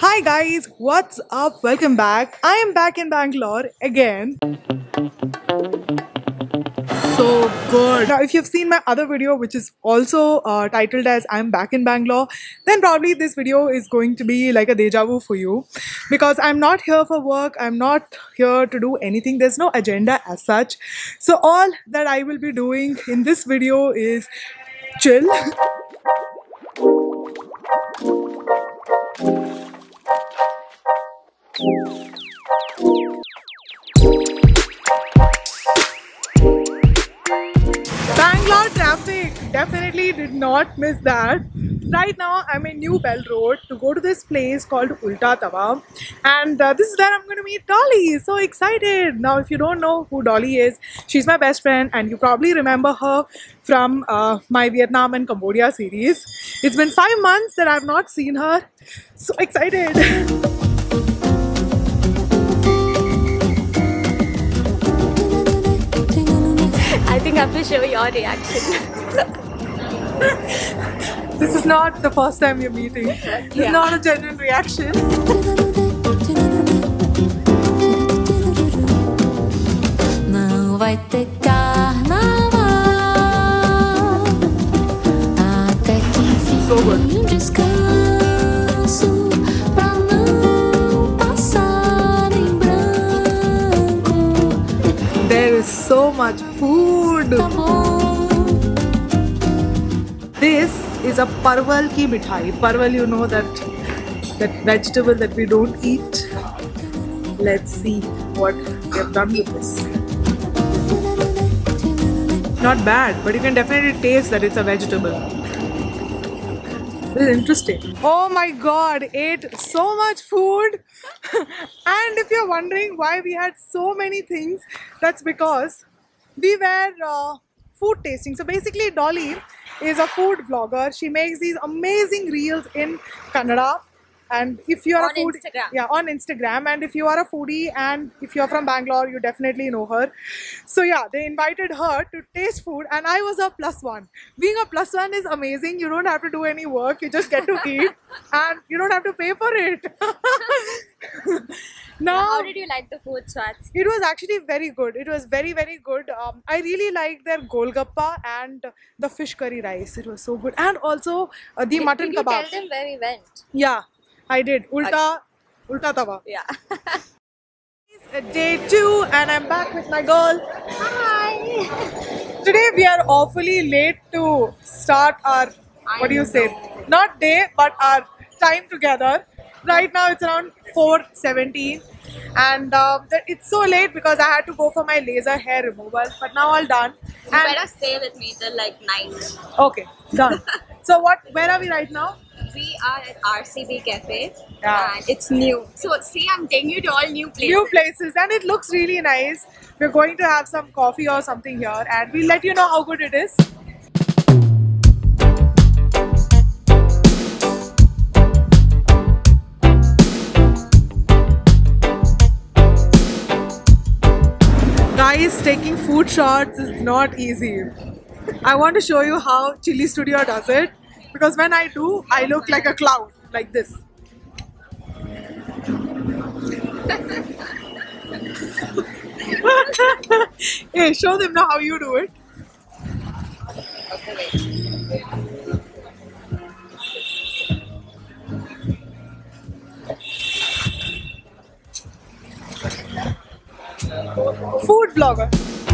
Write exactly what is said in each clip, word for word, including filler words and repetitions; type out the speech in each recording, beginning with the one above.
Hi guys, what's up? Welcome back. I am back in Bangalore again. So good. Now, if you've seen my other video, which is also uh, titled as I'm back in Bangalore, then probably this video is going to be like a deja vu for you because I'm not here for work. I'm not here to do anything. There's no agenda as such. So all that I will be doing in this video is chill. Bangalore traffic, definitely did not miss that. Right now I'm in New Bell Road to go to this place called Ulta Tawa, and uh, this is where I'm going to meet Dolly. So excited! Now if you don't know who Dolly is, she's my best friend and you probably remember her from uh, my Vietnam and Cambodia series. It's been five months that I've not seen her. So excited! I think I have to show your reaction. This is not the first time you're meeting. It's Yeah. not a genuine reaction. Não vai ter carnaval até que enfim So good. um descanso pra não passar em branco. There is so much food. Tá bom. This is a parwal ki mithai. Parwal, you know that that vegetable that we don't eat. Let's see what we have done with this. Not bad, but you can definitely taste that it's a vegetable. This is interesting. Oh my god, ate so much food. And if you're wondering why we had so many things, that's because we were uh, food tasting. So basically Dolly is a food vlogger. She makes these amazing reels in Kannada. And if you are On a food, Instagram. yeah, on Instagram, and if you are a foodie and if you're from Bangalore, you definitely know her. So yeah, they invited her to taste food, and I was a plus one. Being a plus one is amazing. You don't have to do any work; you just get to eat, and you don't have to pay for it. Now, How did you like the food, Swats? it was actually very good. It was very very good. Um, I really liked their golgappa and the fish curry rice. It was so good, and also uh, the Did, mutton did you kebab. tell them where we went? Yeah, I did. Ulta, Ulta Tawa. Yeah. It's day two and I'm back with my girl. Hi. Today we are awfully late to start our, I what do you say? know. Not day, but our time together. Right now it's around four seventeen and um, that- it's so late because I had to go for my laser hair removal, but now all done. You And better stay with me till like nine. okay, done. So what? Where are we right now? We are at R C B Cafe Yeah. and it's new. So see, I'm taking you to all new places. New places, and it looks really nice. We're going to have some coffee or something here, and we'll let you know how good it is. Guys, taking food shots is not easy. I want to show you how Chili Studio does it, because when I do, I look like a clown, like this. Hey, show them now how you do it. Okay, wait. Food vlogger.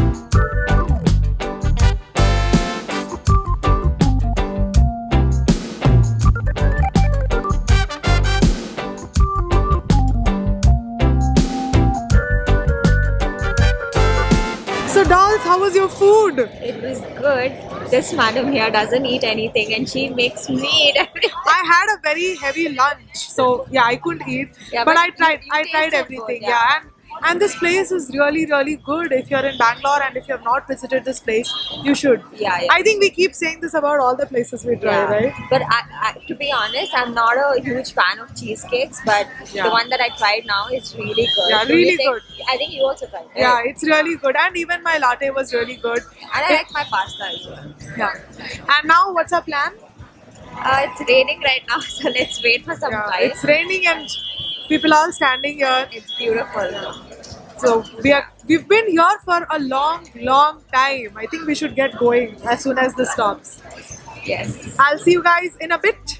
So dolls, how was your food? It was good. This madam here doesn't eat anything and she makes me eat everything. I had a very heavy lunch, so yeah, I couldn't eat. Yeah, but, but I tried. you- you I tried tasted everything. food, yeah, yeah. and and this place is really really good. If you're in Bangalore and if you have not visited this place, you should. Yeah, yeah. I think we keep saying this about all the places we try, Yeah. right? But I, I, to be honest, I'm not a huge fan of cheesecakes, but Yeah. the one that I tried now is really good. Yeah, Do you really think- good. I think you also tried it. Yeah, it's really good, and even my latte was really good. And I like my pasta as well. Yeah. And now, what's our plan? Uh, it's raining right now, so let's wait for some Yeah, time. it's raining and people are standing here. It's beautiful. So we are we've been here for a long, long time. I think we should get going as soon as this stops. Yes. I'll see you guys in a bit.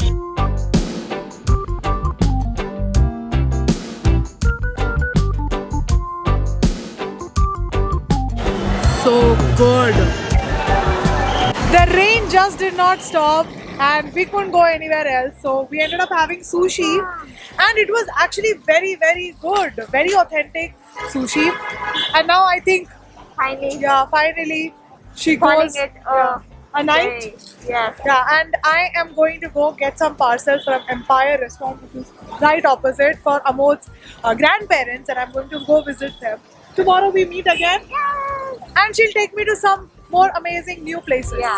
So good. The rain just did not stop and we couldn't go anywhere else. So we ended up having sushi and it was actually very, very good. Very authentic sushi. And now I think, Finally. yeah, finally she Calling goes it uh, a night. day. Yes. Yeah, and I am going to go get some parcel from Empire Restaurant, which is right opposite for Amod's uh, grandparents, and I'm going to go visit them. Tomorrow we meet again, Yes. and she'll take me to some more amazing new places. Yeah.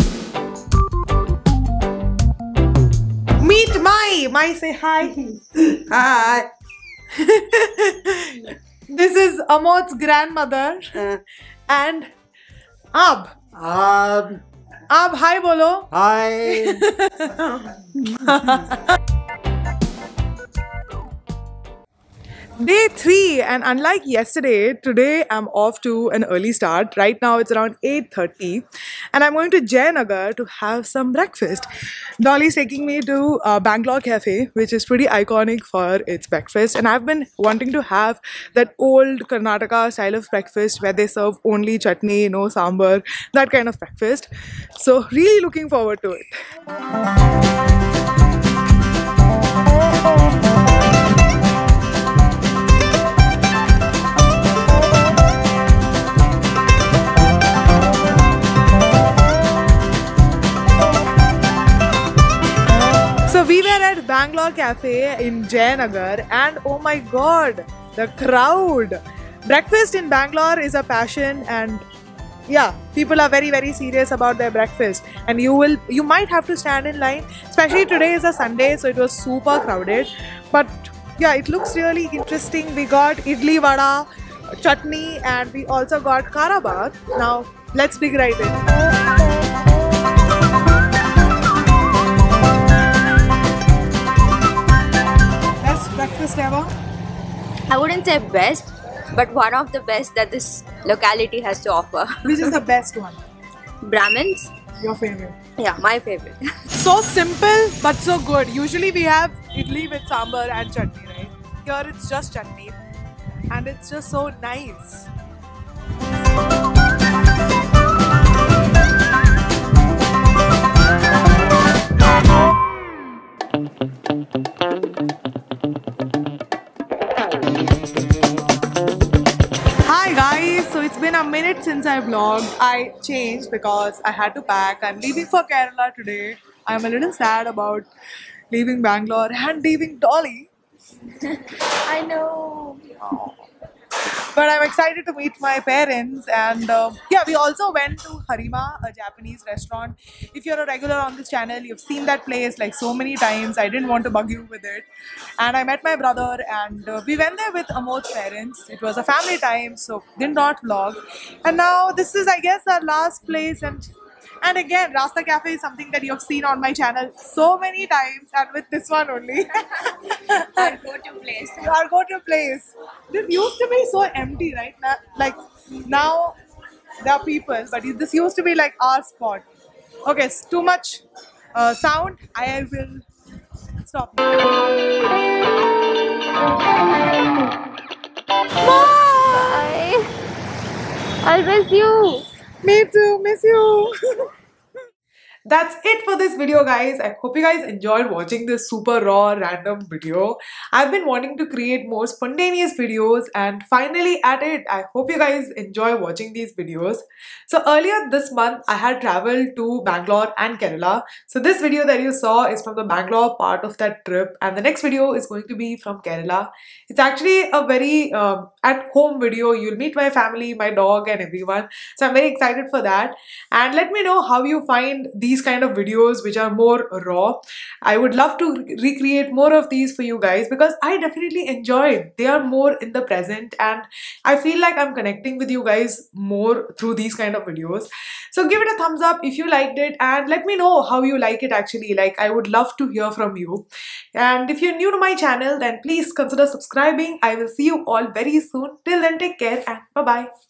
Meet Mai. Mai, say hi. Hi. This is Amod's grandmother Uh, and Ab. um, Ab, hi bolo. hi. Day three, and unlike yesterday, today I'm off to an early start. Right now it's around eight thirty and I'm going to Jayanagar to have some breakfast. Dolly's taking me to uh, Bangalore Cafe, which is pretty iconic for its breakfast, and I've been wanting to have that old Karnataka style of breakfast where they serve only chutney, no sambar, that kind of breakfast. So really looking forward to it. So we were at Bangalore Cafe in Jayanagar and oh my god, the crowd. Breakfast in Bangalore is a passion and yeah, people are very very serious about their breakfast and you will you might have to stand in line, especially today is a Sunday, so it was super crowded. But yeah, it looks really interesting. We got idli vada, chutney, and we also got karabar. Now let's dig right in. Breakfast ever? I wouldn't say best, but one of the best that this locality has to offer. Which is the best one? Brahmins? Your favorite? Yeah, my favorite. So simple but so good. Usually we have idli with sambar and chutney, right? Here it's just chutney and it's just so nice. Hi guys, so it's been a minute since I vlogged. I changed because I had to pack. I'm leaving for Kerala today. I'm a little sad about leaving Bangalore and leaving Dolly. I know. But I'm excited to meet my parents, and um, yeah, we also went to Harima, a Japanese restaurant. If you're a regular on this channel, you've seen that place like so many times. I didn't want to bug you with it. And I met my brother and uh, we went there with Amod's parents. It was a family time, so did not vlog. And now this is, I guess, our last place, and And again, Rasta Cafe is something that you have seen on my channel so many times, and with this one only. Our go-to place. Our go-to place. This used to be so empty, right? Now, like now there are people, but this used to be like our spot. Okay, it's too much uh, sound. I will stop. Bye. I'll miss you. Me too, miss you. That's it for this video, guys. I hope you guys enjoyed watching this super raw random video. I've been wanting to create more spontaneous videos and finally at it. I hope you guys enjoy watching these videos. So earlier this month I had traveled to Bangalore and Kerala. So this video that you saw is from the Bangalore part of that trip, and the next video is going to be from Kerala. It's actually a very um, at home video. You'll meet my family, my dog and everyone. So I'm very excited for that. And let me know how you find these these kind of videos which are more raw. I would love to re- recreate more of these for you guys because I definitely enjoyed. They are more in the present and I feel like I'm connecting with you guys more through these kind of videos. So give it a thumbs up if you liked it and let me know how you like it actually. Like, I would love to hear from you. And if you're new to my channel, then please consider subscribing. I will see you all very soon. Till then, take care and bye-bye.